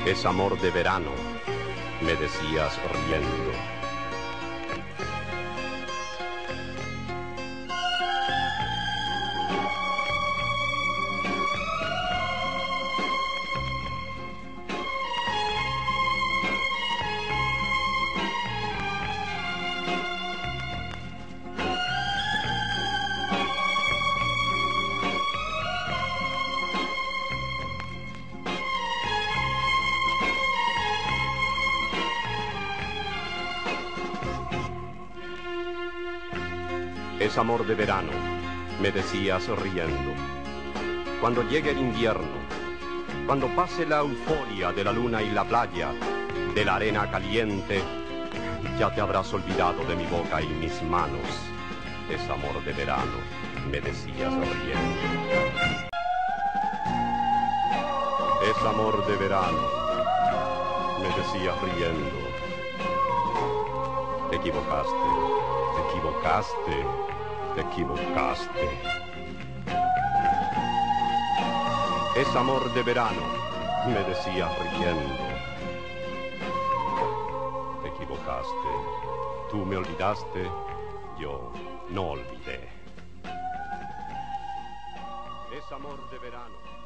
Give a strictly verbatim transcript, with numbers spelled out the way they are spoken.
Es amor de verano, me decías riendo. Es amor de verano, me decías riendo. Cuando llegue el invierno, cuando pase la euforia de la luna y la playa, de la arena caliente, ya te habrás olvidado de mi boca y mis manos. Es amor de verano, me decías riendo. Es amor de verano, me decías riendo. Te equivocaste, te equivocaste. Te equivocaste. Es amor de verano, me decías riendo. Te equivocaste. Tú me olvidaste, yo no olvidé. Es amor de verano.